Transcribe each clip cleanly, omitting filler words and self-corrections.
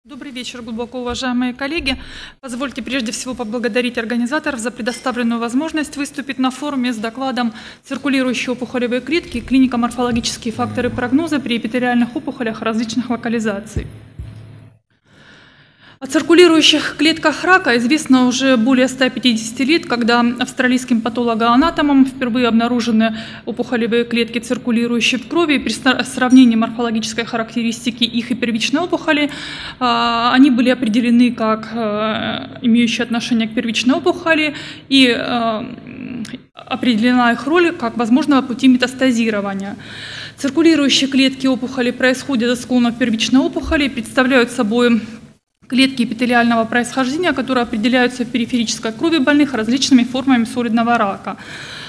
Добрый вечер, глубоко уважаемые коллеги. Позвольте прежде всего поблагодарить организаторов за предоставленную возможность выступить на форуме с докладом «Циркулирующие опухолевые клетки. Клинико-морфологические факторы прогноза при эпителиальных опухолях различных локализаций». О циркулирующих клетках рака известно уже более 150 лет, когда австралийским патологоанатомом впервые обнаружены опухолевые клетки, циркулирующие в крови. При сравнении морфологической характеристики их и первичной опухоли они были определены как имеющие отношение к первичной опухоли, и определена их роль как возможного пути метастазирования. Циркулирующие клетки опухоли происходят от склонов первичной опухоли и представляют собой клетки эпителиального происхождения, которые определяются в периферической крови больных различными формами солидного рака.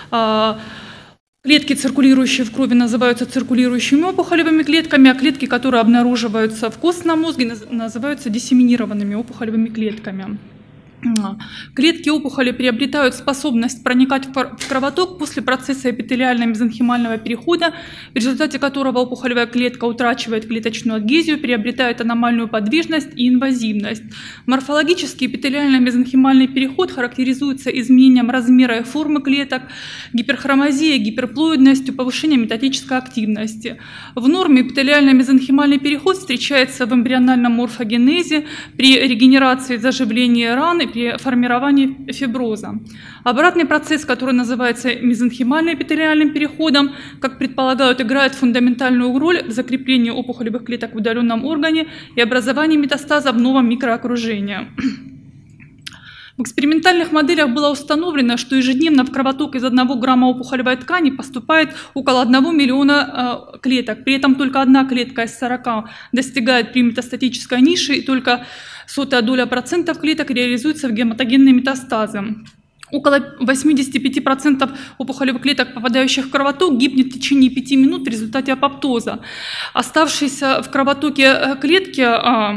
Клетки, циркулирующие в крови, называются циркулирующими опухолевыми клетками, а клетки, которые обнаруживаются в костном мозге, называются диссеминированными опухолевыми клетками. Клетки опухоли приобретают способность проникать в кровоток после процесса эпителиально-мезонхимального перехода, в результате которого опухолевая клетка утрачивает клеточную адгезию, приобретает аномальную подвижность и инвазивность. Морфологический эпителиально-мезонхимальный переход характеризуется изменением размера и формы клеток, гиперхромазией, гиперплоидностью, повышением метатической активности. В норме эпителиально-мезонхимальный переход встречается в эмбриональном морфогенезе, при регенерации, заживлении ран и при формировании фиброза. Обратный процесс, который называется мезонхимальным эпителиальным переходом, как предполагают, играет фундаментальную роль в закреплении опухолевых клеток в удаленном органе и образовании метастаза в новом микроокружении. В экспериментальных моделях было установлено, что ежедневно в кровоток из 1 грамма опухолевой ткани поступает около 1 миллиона клеток. При этом только 1 клетка из 40 достигает при метастатической нише, и только 0,01% клеток реализуется в гематогенные метастазы. Около 85% опухолевых клеток, попадающих в кровоток, гибнет в течение 5 минут в результате апоптоза. Оставшиеся в кровотоке клетки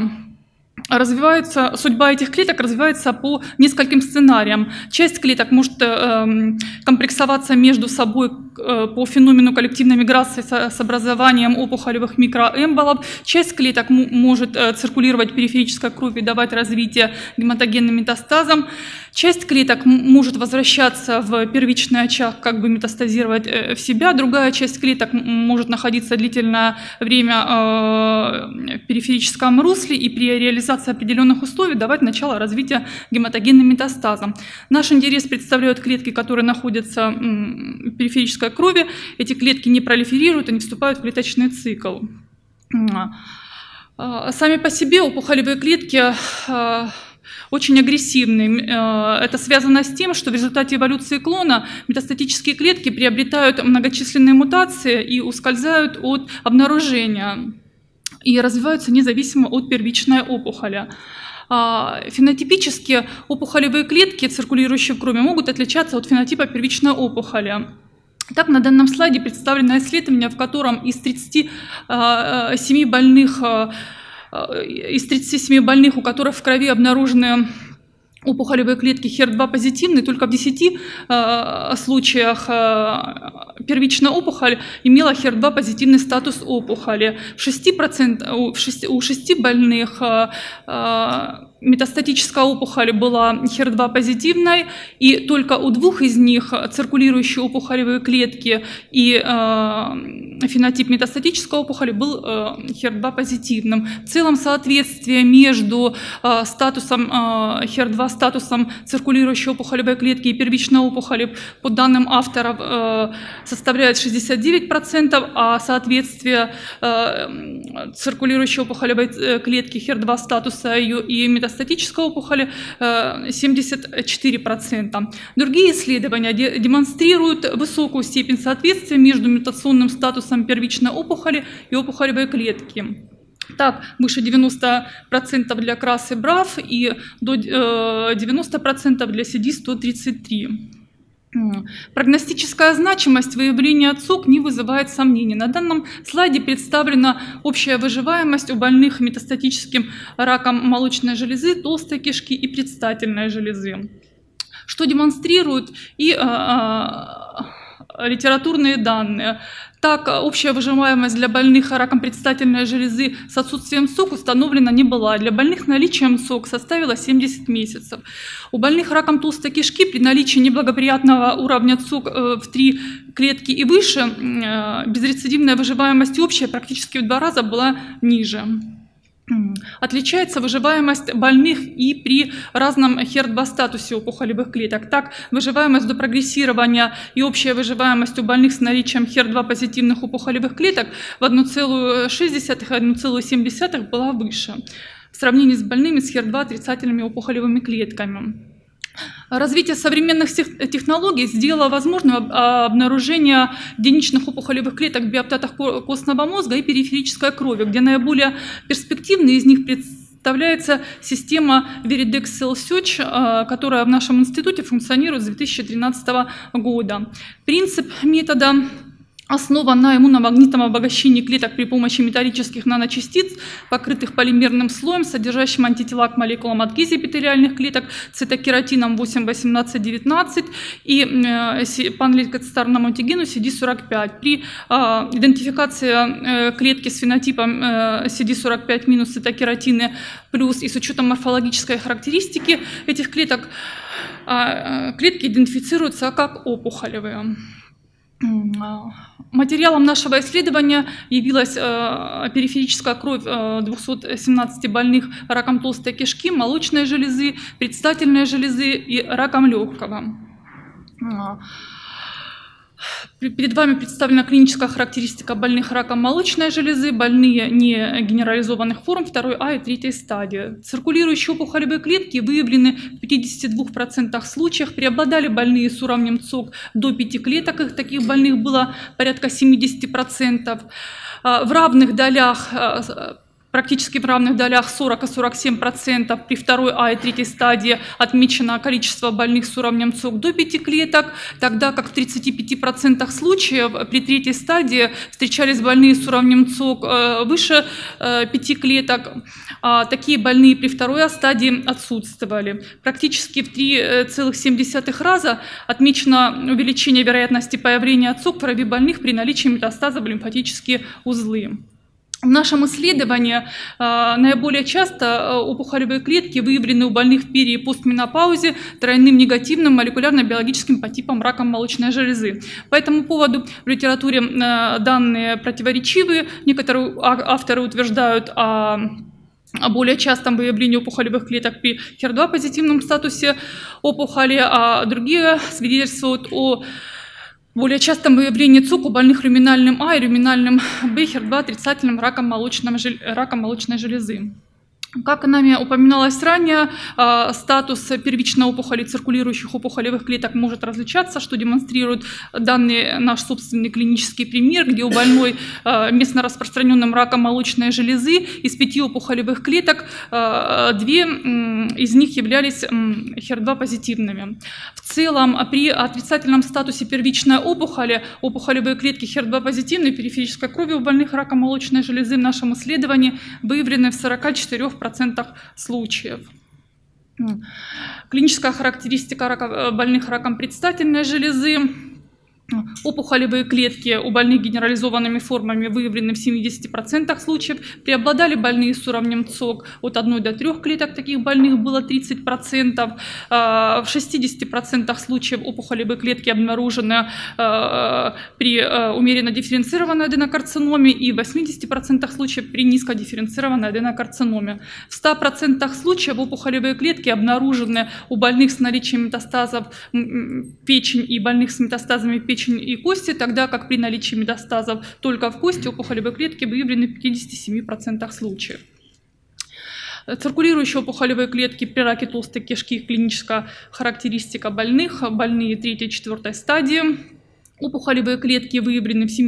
судьба этих клеток развивается по нескольким сценариям. Часть клеток может комплексоваться между собой по феномену коллективной миграции с образованием опухолевых микроэмболов. Часть клеток может циркулировать в периферической крови и давать развитие гематогенным метастазам. Часть клеток может возвращаться в первичный очаг, как бы метастазировать в себя. Другая часть клеток может находиться длительное время в периферическом русле и при реализации определенных условий давать начало развития гематогенным метастазам. Наш интерес представляют клетки, которые находятся в периферической крови. Эти клетки не пролиферируют, они вступают в клеточный цикл. Сами по себе опухолевые клетки очень агрессивны. Это связано с тем, что в результате эволюции клона метастатические клетки приобретают многочисленные мутации и ускользают от обнаружения и развиваются независимо от первичной опухоли. Фенотипически опухолевые клетки, циркулирующие в крови, могут отличаться от фенотипа первичной опухоли. Так, на данном слайде представлено исследование, в котором из 37 больных, у которых в крови обнаружены опухолевые клетки HER2 позитивные, только в 10 случаях первичная опухоль имела HER2 позитивный статус опухоли. У 6 больных метастатическая опухоль была HER2 позитивной, и только у 2 из них циркулирующие опухолевые клетки и фенотип метастатической опухоли был HER2 позитивным. В целом соответствие между статусом HER2, статусом циркулирующей опухолевой клетки и первичной опухоли по данным авторов составляет 69%, а соответствие циркулирующей опухолевой клетки HER2 статуса ее и метастатической опухоли 74%. Другие исследования демонстрируют высокую степень соответствия между мутационным статусом первичной опухоли и опухолевой клетки. Так, выше 90% для красы БРАФ и до 90% для CD133. Прогностическая значимость выявления ЦОК не вызывает сомнений. На данном слайде представлена общая выживаемость у больных метастатическим раком молочной железы, толстой кишки и предстательной железы, что демонстрирует и литературные данные. Так, общая выживаемость для больных раком предстательной железы с отсутствием СОК установлена не была. Для больных с наличием СОК составила 70 месяцев. У больных раком толстой кишки при наличии неблагоприятного уровня СОК в 3 клетки и выше безрецидивная выживаемость общая практически в 2 раза была ниже. Отличается выживаемость больных и при разном HER2 статусе опухолевых клеток. Так, выживаемость до прогрессирования и общая выживаемость у больных с наличием HER2 позитивных опухолевых клеток в 1,6-1,7 была выше в сравнении с больными с HER2 отрицательными опухолевыми клетками. Развитие современных технологий сделало возможным обнаружение единичных опухолевых клеток в биоптатах костного мозга и периферической крови, где наиболее перспективной из них представляется система Viridex Cell Search, которая в нашем институте функционирует с 2013 года. Принцип метода основан на иммуномагнитном обогащении клеток при помощи металлических наночастиц, покрытых полимерным слоем, содержащим антитела к молекулам адгезии эпителиальных клеток, цитокератином 8, 18, 19 и панлейкоцитарному антигену CD45. При идентификации клетки с фенотипом CD45 минус цитокератины плюс и с учетом морфологической характеристики этих клеток, клетки идентифицируются как опухолевые. Материалом нашего исследования явилась периферическая кровь 217 больных раком толстой кишки, молочной железы, предстательной железы и раком легкого. Перед вами представлена клиническая характеристика больных раком молочной железы, больные не генерализованных форм 2А и 3 стадии. Циркулирующие опухолевые клетки выявлены в 52% случаев, преобладали больные с уровнем ЦОК до 5 клеток, их таких больных было порядка 70%. В равных долях, практически в равных долях 40 и 47% при 2А и 3 стадии отмечено количество больных с уровнем ЦОК до 5 клеток, тогда как в 35% случаев при 3 стадии встречались больные с уровнем ЦОК выше 5 клеток. Такие больные при 2А стадии отсутствовали. Практически в 3,7 раза отмечено увеличение вероятности появления ЦОК в крови больных при наличии метастазов в лимфатические узлы. В нашем исследовании наиболее часто опухолевые клетки выявлены у больных в пере- и постменопаузе тройным негативным молекулярно-биологическим подтипом раком молочной железы. По этому поводу в литературе данные противоречивые. Некоторые авторы утверждают о более частом выявлении опухолевых клеток при HER2 позитивном статусе опухоли, а другие свидетельствуют о более частом выявлении ЦОК у больных люминальным А и люминальным Б HER2 отрицательным раком молочной железы. Как нами упоминалось ранее, статус первичной опухоли циркулирующих опухолевых клеток может различаться, что демонстрирует данный наш собственный клинический пример, где у больной местно распространенным раком молочной железы из 5 опухолевых клеток 2 из них являлись HER2 позитивными. В целом, при отрицательном статусе первичной опухоли, опухолевые клетки HER2 позитивной периферической крови у больных раком молочной железы в нашем исследовании выявлены в 44% случаев. Клиническая характеристика больных раком предстательной железы. Опухолевые клетки у больных генерализованными формами выявлены в 70% случаев. Преобладали больные с уровнем ЦОК от 1 до 3 клеток, таких больных было 30%. В 60% случаев опухолевые клетки обнаружены при умеренно дифференцированной аденокарциноме и в 80% случаев при низкодифференцированной аденокарциноме. В 100% случаев опухолевые клетки обнаружены у больных с наличием метастазов печени и больных с метастазами печени и кости, тогда как при наличии метастазов только в кости опухолевые клетки выявлены в 57% случаев. Циркулирующие опухолевые клетки при раке толстой кишки, клиническая характеристика больных, больные 3 и 4 стадии. Опухолевые клетки выявлены в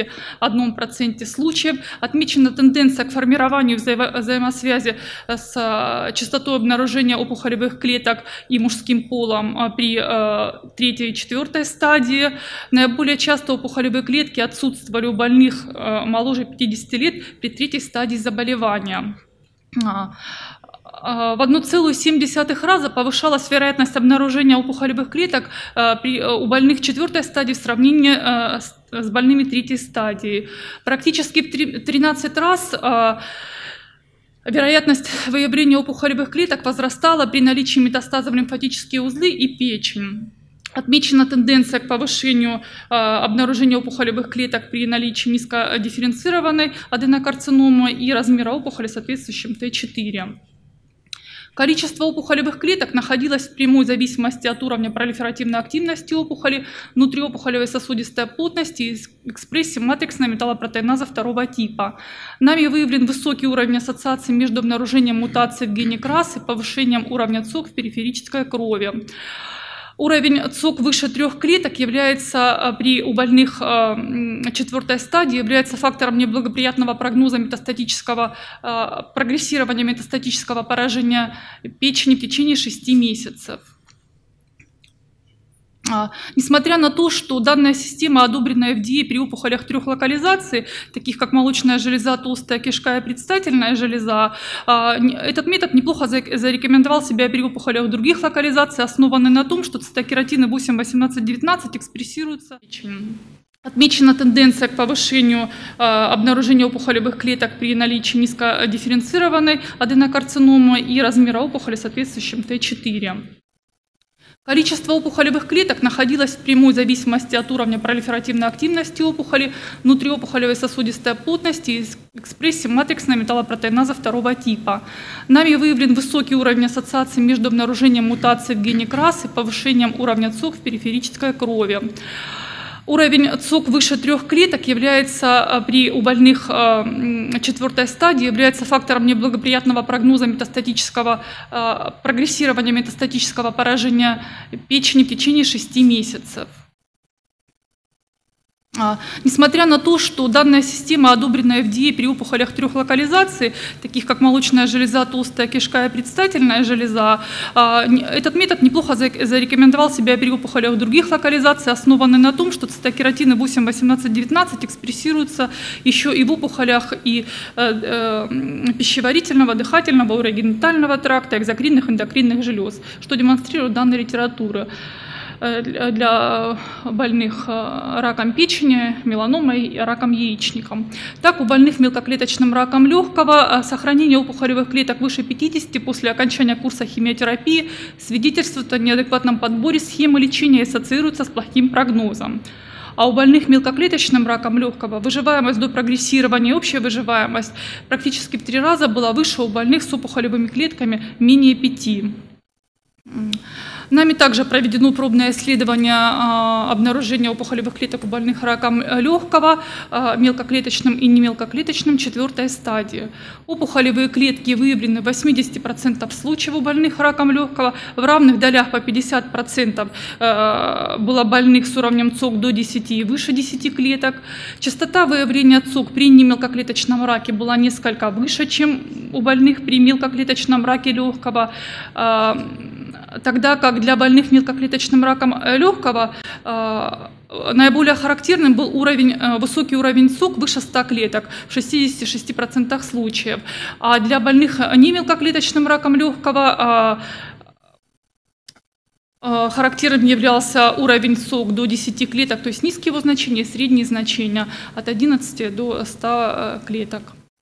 71% случаев. Отмечена тенденция к формированию взаимосвязи с частотой обнаружения опухолевых клеток и мужским полом при 3 и 4 стадии. Наиболее часто опухолевые клетки отсутствовали у больных моложе 50 лет при 3 стадии заболевания. в 1,7 раза повышалась вероятность обнаружения опухолевых клеток у больных 4-й стадии в сравнении с больными 3-й стадии. Практически в 13 раз вероятность выявления опухолевых клеток возрастала при наличии метастазов в лимфатические узлы и печень. Отмечена тенденция к повышению обнаружения опухолевых клеток при наличии низкодифференцированной аденокарциномы и размера опухоли соответствующим Т4. Количество опухолевых клеток находилось в прямой зависимости от уровня пролиферативной активности опухоли, внутриопухолевой сосудистой плотности и экспрессии матриксной металлопротеиназа второго типа. Нами выявлен высокий уровень ассоциации между обнаружением мутаций в гене КРАС и повышением уровня ЦОК в периферической крови. Уровень ЦОК выше 3 клеток является у больных 4-й стадии является фактором неблагоприятного прогноза прогрессирования метастатического поражения печени в течение 6 месяцев. Несмотря на то, что данная система одобрена FDA при опухолях 3 локализаций, таких как молочная железа, толстая кишка и предстательная железа, этот метод неплохо зарекомендовал себя при опухолях других локализаций, основанный на том, что цитокератины 8, 18, 19 экспрессируются в печени. Отмечена тенденция к повышению обнаружения опухолевых клеток при наличии низкодифференцированной аденокарциномы и размера опухоли соответствующим Т4. Количество опухолевых клеток находилось в прямой зависимости от уровня пролиферативной активности опухоли, внутриопухолевой сосудистой плотности и экспрессии матриксной металлопротеиназа второго типа. Нами выявлен высокий уровень ассоциации между обнаружением мутаций в гене КРАС и повышением уровня ЦОК в периферической крови. Уровень ЦОК выше 3 клеток является у больных 4-й стадии является фактором неблагоприятного прогноза прогрессирования метастатического поражения печени в течение 6 месяцев. Несмотря на то, что данная система одобрена FDA при опухолях 3 локализаций, таких как молочная железа, толстая кишка и предстательная железа, этот метод неплохо зарекомендовал себя при опухолях других локализаций, основанный на том, что цитокератины 8, 18, 19 экспрессируются еще и в опухолях и пищеварительного, дыхательного, урогенитального тракта, экзокринных, эндокринных желез, что демонстрирует данная литература для больных раком печени, меланомой и раком яичника. Так, у больных мелкоклеточным раком легкого сохранение опухолевых клеток выше 50 после окончания курса химиотерапии свидетельствует о неадекватном подборе схемы лечения и ассоциируется с плохим прогнозом. А у больных мелкоклеточным раком легкого выживаемость до прогрессирования и общая выживаемость практически в 3 раза была выше у больных с опухолевыми клетками менее 5. Нами также проведено пробное исследование обнаружения опухолевых клеток у больных раком легкого, мелкоклеточным и немелкоклеточным 4-й стадии. Опухолевые клетки выявлены в 80% случаев у больных раком легкого, в равных долях по 50% было больных с уровнем ЦОК до 10 и выше 10 клеток. Частота выявления ЦОК при немелкоклеточном раке была несколько выше, чем у больных при мелкоклеточном раке легкого, тогда как для больных мелкоклеточным раком легкого наиболее характерным был высокий уровень ЦОК выше 100 клеток в 66% случаев. А для больных немелкоклеточным раком легкого характерным являлся уровень ЦОК до 10 клеток, то есть низкие его значения, средние значения от 11 до 100 клеток.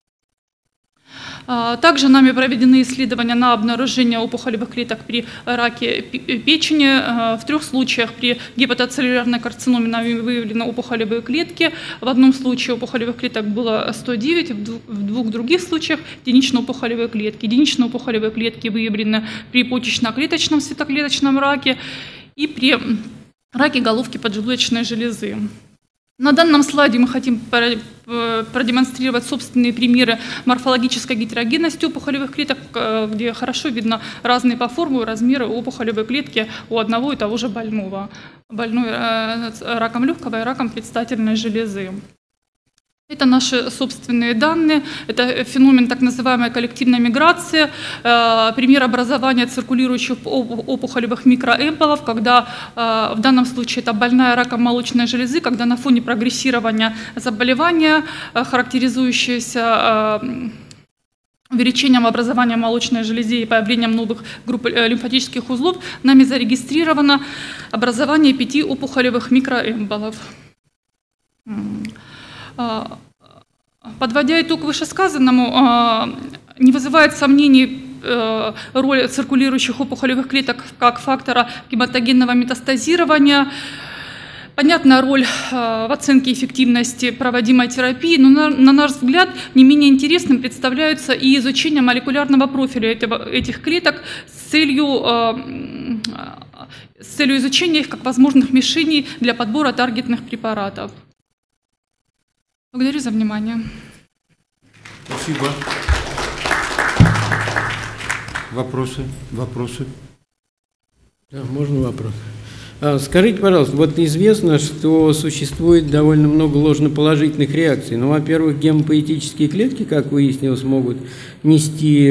Также нами проведены исследования на обнаружение опухолевых клеток при раке печени. В 3 случаях при гепатоцеллюлярной карциноме нами выявлены опухолевые клетки. В одном случае опухолевых клеток было 109, в 2 других случаях единично-опухолевые клетки. Единичные опухолевые клетки выявлены при почечно-клеточном светоклеточном раке и при раке головки поджелудочной железы. На данном слайде мы хотим продемонстрировать собственные примеры морфологической гетерогенности опухолевых клеток, где хорошо видно разные по форме и размеры опухолевой клетки у одного и того же больного. Больной раком легкого и раком предстательной железы. Это наши собственные данные, это феномен так называемой коллективной миграции, пример образования циркулирующих опухолевых микроэмболов, когда в данном случае это больная раком молочной железы, когда на фоне прогрессирования заболевания, характеризующееся увеличением образования молочной железы и появлением новых групп лимфатических узлов нами зарегистрировано образование 5 опухолевых микроэмболов. Подводя итог вышесказанному, не вызывает сомнений роль циркулирующих опухолевых клеток как фактора гематогенного метастазирования. Понятна роль в оценке эффективности проводимой терапии, но на наш взгляд не менее интересным представляется и изучение молекулярного профиля этих клеток с целью изучения их как возможных мишеней для подбора таргетных препаратов. Благодарю за внимание. Спасибо. Вопросы? Да, можно вопрос? Скажите, пожалуйста, вот известно, что существует довольно много ложноположительных реакций. Ну, во-первых, гемопоэтические клетки, как выяснилось, могут нести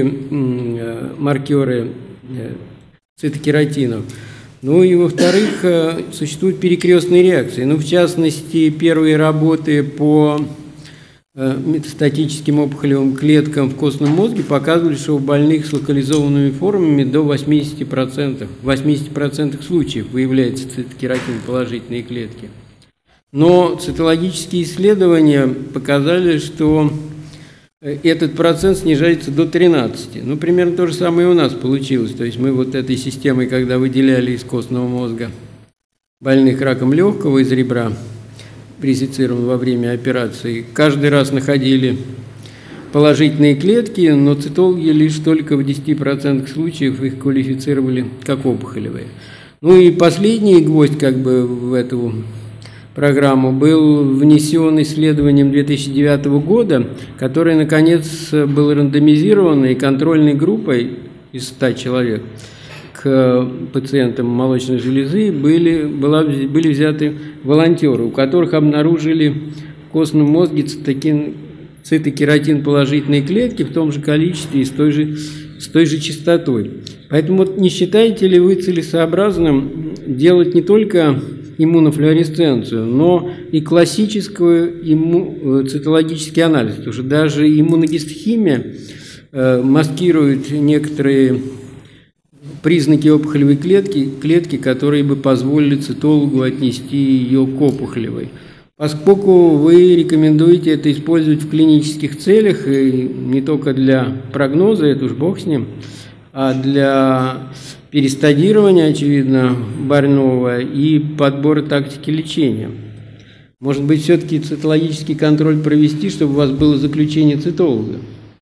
маркеры цитокератинов. Ну и, во-вторых, существуют перекрестные реакции. Ну, в частности, первые работы по метастатическим опухолевым клеткам в костном мозге показывали, что у больных с локализованными формами до 80%, в 80% случаев выявляются цитокератин положительные клетки. Но цитологические исследования показали, что этот процент снижается до 13%. Ну, примерно то же самое и у нас получилось. То есть мы вот этой системой, когда выделяли из костного мозга больных раком легкого из ребра, резецирован во время операции, каждый раз находили положительные клетки, но цитологи лишь только в 10% случаев их квалифицировали как опухолевые. Ну и последний гвоздь как бы в эту программу был внесен исследованием 2009 года, которое, наконец, было рандомизировано, и контрольной группой из 100 человек к пациентам молочной железы были взяты волонтеры, у которых обнаружили в костном мозге цитокератин положительные клетки в том же количестве и с той же частотой. Поэтому вот не считаете ли вы целесообразным делать не только иммунофлуоресценцию, но и классическую цитологический анализ, потому что даже иммуногистохимия маскирует некоторые признаки опухолевой клетки, которые бы позволили цитологу отнести ее к опухолевой. Поскольку вы рекомендуете это использовать в клинических целях, и не только для прогноза, это уж бог с ним, а для перестадирования, очевидно, больного и подбора тактики лечения. Может быть, все-таки цитологический контроль провести, чтобы у вас было заключение цитолога?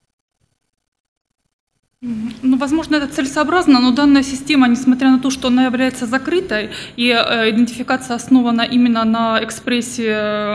Ну, возможно, это целесообразно, но данная система, несмотря на то, что она является закрытой, и идентификация основана именно на экспрессии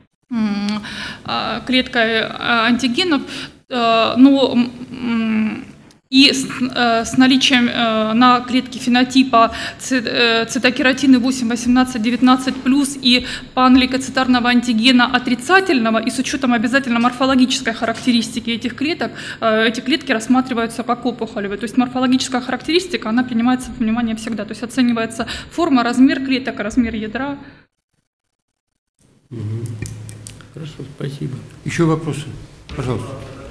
клеткой антигенов, но и с наличием на клетке фенотипа цитокератины 8, 18, 19+, и панлейкоцитарного антигена отрицательного, и с учетом обязательно морфологической характеристики этих клеток, эти клетки рассматриваются как опухолевые. То есть морфологическая характеристика, она принимается во внимание всегда. То есть оценивается форма, размер клеток, размер ядра. Хорошо, спасибо. Еще вопросы? Пожалуйста.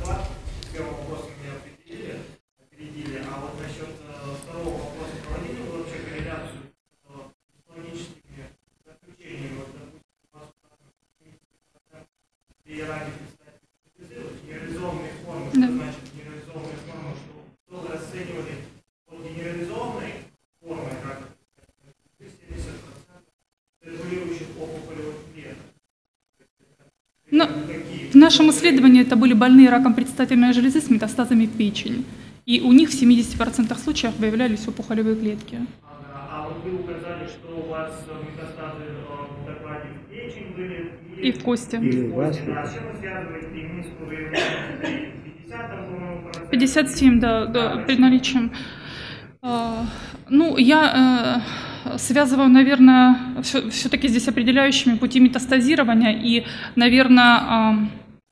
В нашем исследовании это были больные раком предстательной железы с метастазами в печень. И у них в 70% случаев выявлялись опухолевые клетки. А вот вы указали, что у вас метастазы в докладе в печень были и в кости. А с чем вы связываете низкую выявляемость? 50%? 57, да, при наличии. Ну, я связываю, наверное, все-таки здесь определяющими пути метастазирования и, наверное,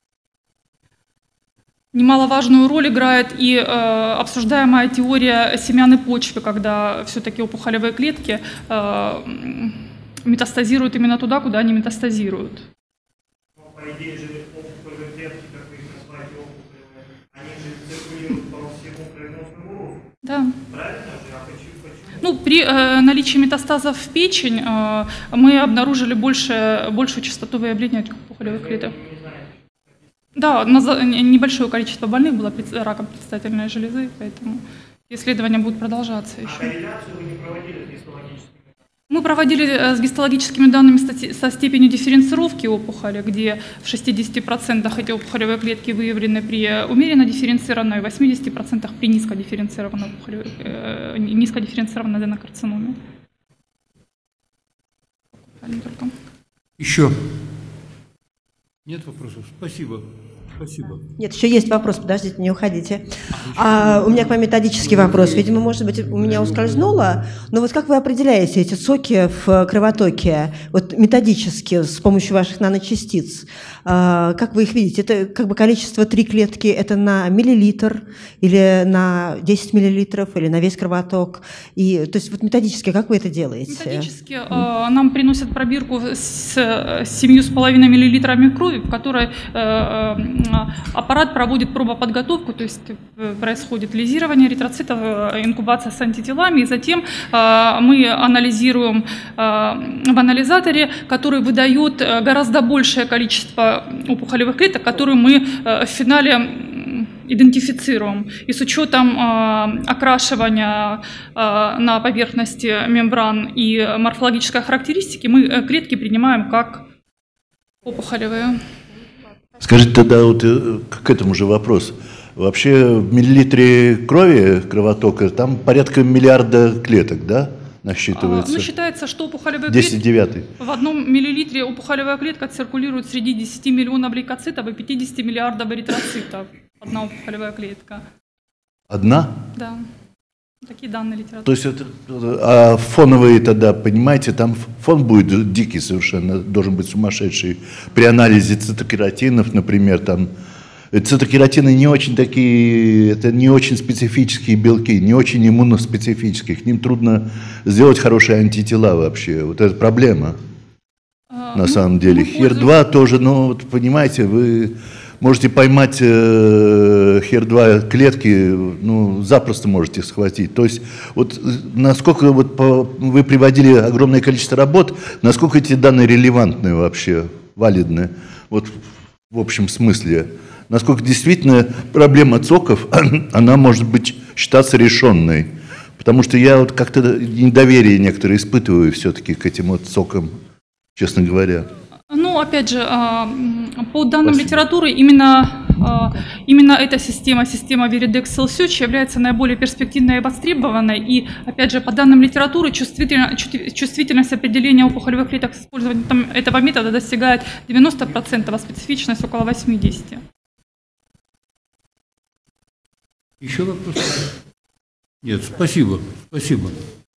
немаловажную роль играет и обсуждаемая теория семян и почвы, когда все-таки опухолевые клетки метастазируют именно туда, куда они метастазируют. Но, по идее же, опухолевые клетки, как вы их назвали, опухолевые, они же циркулируют Да. Правильно же? А почему? Ну, при наличии метастазов в печень мы обнаружили большую частоту выявления этих опухолевых клеток. Не знаю. Да, небольшое количество больных было раком предстательной железы, поэтому исследования будут продолжаться А еще. корреляцию вы не проводили с гистологическими? Мы проводили с гистологическими данными со степенью дифференцировки опухоли, где в 60% эти опухолевые клетки выявлены при умеренно дифференцированной, в 80% при низкодифференцированной аденокарциноме. Еще? Нет вопросов? Спасибо. Спасибо. Нет, еще есть вопрос, подождите, не уходите. У меня к вам методический вопрос. Видимо, может быть, у меня ускользнуло, но вот как вы определяете эти соки в кровотоке, вот методически, с помощью ваших наночастиц? Как вы их видите? Это как бы количество 3 клетки, это на миллилитр, или на 10 миллилитров, или на весь кровоток? И, то есть вот методически, как вы это делаете? Методически нам приносят пробирку с 7,5 миллилитрами крови, в которой аппарат проводит пробоподготовку, то есть происходит лизирование эритроцитов, инкубация с антителами, и затем мы анализируем в анализаторе, который выдает гораздо большее количество опухолевых клеток, которые мы в финале идентифицируем. И с учетом окрашивания на поверхности мембран и морфологической характеристики мы клетки принимаем как опухолевые. Скажите тогда вот к этому же вопрос. Вообще в миллилитре крови кровотока там порядка миллиарда клеток, да, насчитывается? Ну, считается, что опухолевые 10 клетки в 1 миллилитре опухолевая клетка циркулирует среди 10 миллионов лейкоцитов и 50 миллиардов эритроцитов. Одна опухолевая клетка. Одна? Да. Такие данные литературы. То есть это, а фоновые тогда, понимаете, там фон будет дикий совершенно, должен быть сумасшедший. При анализе цитокератинов, например, там цитокератины не очень такие, это не очень специфические белки, не очень иммуноспецифические, к ним трудно сделать хорошие антитела вообще. Вот это проблема на самом деле. HER2 тоже, ну вот понимаете, вы можете поймать HER2 клетки, ну, запросто можете схватить. То есть, вот насколько вот вы приводили огромное количество работ, насколько эти данные релевантны вообще, валидны, вот в общем смысле. Насколько действительно проблема ЦОКов, она может быть считаться решенной. Потому что я вот как-то недоверие некоторые испытываю все-таки к этим вот ЦОКам, честно говоря. Ну, опять же, по данным литературы, именно эта система Viridex Cell Search является наиболее перспективной и востребованной. И, опять же, по данным литературы, чувствительность определения опухолевых клеток с использованием этого метода достигает 90%, а специфичность около 80%. Еще вопросы? Нет, спасибо. Спасибо.